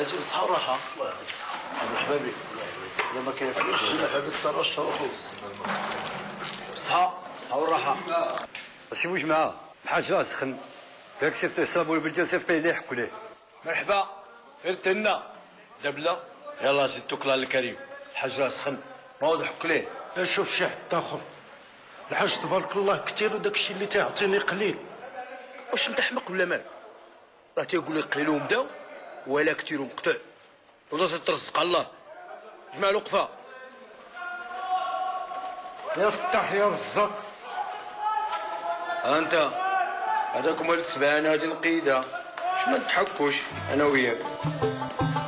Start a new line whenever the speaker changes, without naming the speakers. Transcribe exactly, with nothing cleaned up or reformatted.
لازم بصحة وراحة. الله يعطيك الصحة. مرحبا بك. الله يبارك. إذا ما كاين فلوس هذا الطراش وخلص. بصحة بصحة وراحة.
سي واش معاه؟ الحاج سخن. ياك صيفط يصابوا البلدان صيفط ليه يحكوا ليه.
مرحبا غير تهنا دابلا يلاه زيد توكل على الكريم. الحاج سخن نوض حك ليه.
شوف شي حد اخر الحاج تبارك الله كثير وداك الشيء اللي تيعطيني قليل.
واش انت حمق ولا مالك؟ راه تيقول لي قليل ومداو ولا كثير ومقطع ولا ترزق الله. جمع الوقفه
يا فتح يا رزاق.
ها انت هذاك هما السبعان هادي نقيده. واش ما نضحكوش انا وياك.